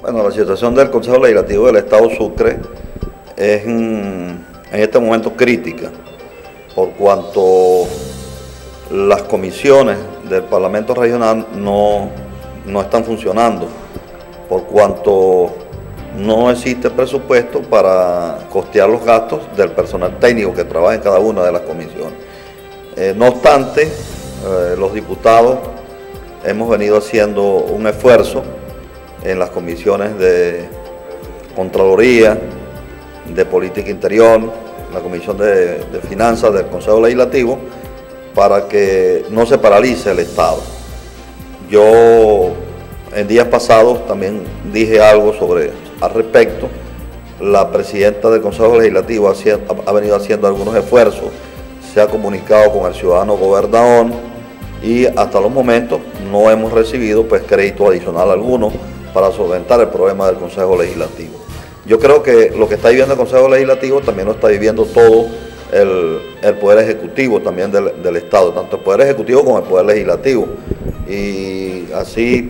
Bueno, la situación del Consejo Legislativo del Estado Sucre es en este momento crítica, por cuanto las comisiones del Parlamento Regional no están funcionando, por cuanto no existe presupuesto para costear los gastos del personal técnico que trabaja en cada una de las comisiones. No obstante, los diputados hemos venido haciendo un esfuerzo en las comisiones de Contraloría, de Política Interior, la Comisión de Finanzas del Consejo Legislativo, para que no se paralice el Estado. Yo en días pasados también dije algo al respecto. La presidenta del Consejo Legislativo ha venido haciendo algunos esfuerzos, se ha comunicado con el ciudadano gobernador y hasta los momentos no hemos recibido crédito adicional alguno para solventar el problema del Consejo Legislativo. Yo creo que lo que está viviendo el Consejo Legislativo también lo está viviendo todo el Poder Ejecutivo también del Estado, tanto el Poder Ejecutivo como el Poder Legislativo. Y así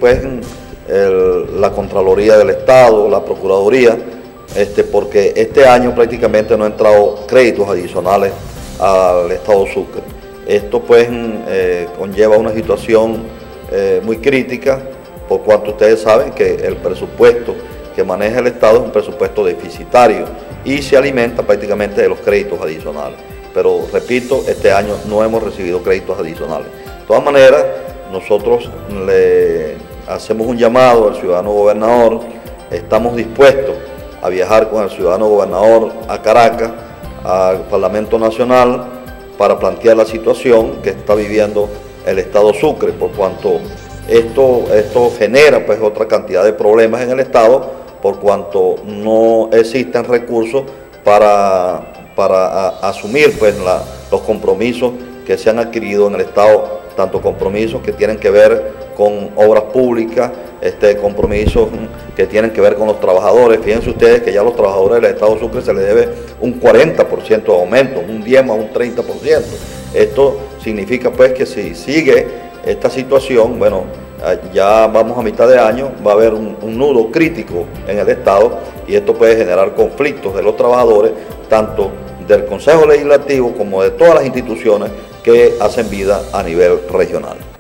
la Contraloría del Estado, la Procuraduría, porque este año prácticamente no han entrado créditos adicionales al Estado Sucre. Esto conlleva una situación muy crítica, por cuanto ustedes saben que el presupuesto que maneja el Estado es un presupuesto deficitario y se alimenta prácticamente de los créditos adicionales. Pero repito, este año no hemos recibido créditos adicionales. De todas maneras, nosotros le hacemos un llamado al ciudadano gobernador, estamos dispuestos a viajar con el ciudadano gobernador a Caracas, al Parlamento Nacional, para plantear la situación que está viviendo el Estado Sucre, por cuanto esto genera otra cantidad de problemas en el Estado, por cuanto no existen recursos para asumir los compromisos que se han adquirido en el Estado, tanto compromisos que tienen que ver con obras públicas, compromisos que tienen que ver con los trabajadores. Fíjense ustedes que ya a los trabajadores del Estado Sucre se les debe un 40% de aumento, un 10 más un 30%. Esto significa que si sigue esta situación, bueno, ya vamos a mitad de año, va a haber un nudo crítico en el Estado y esto puede generar conflictos de los trabajadores, tanto del Consejo Legislativo como de todas las instituciones que hacen vida a nivel regional.